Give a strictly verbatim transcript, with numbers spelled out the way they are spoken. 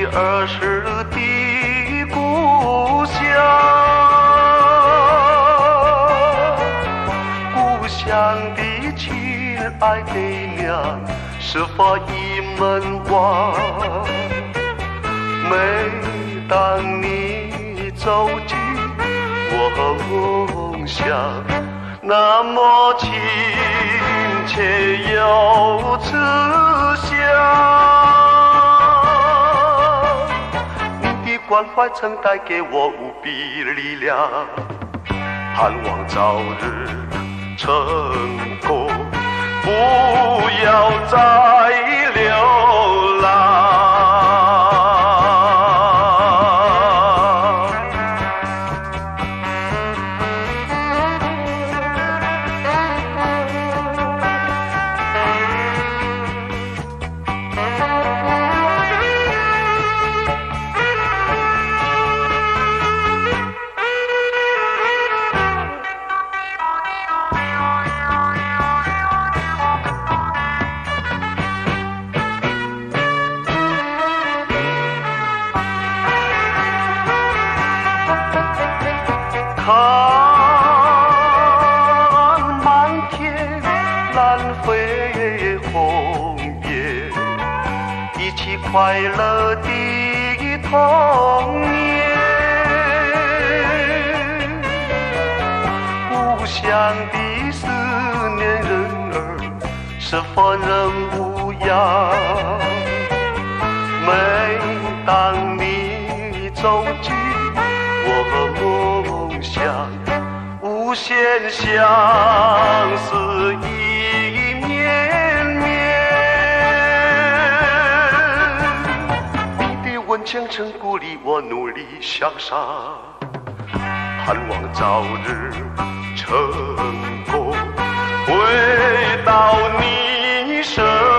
儿时的故乡，故乡的亲爱的娘，是否已门忘？每当你走进我梦乡，那么亲切又慈祥，你的关怀曾带给我无比力量，盼望早日成功，不要再流浪。看满天蓝飞红叶，一起快乐的童年。故乡的思念人儿是否仍无恙？每当你走进我梦想，无限相思意绵绵，你的温情曾鼓励我努力向上，盼望早日成功，回到你身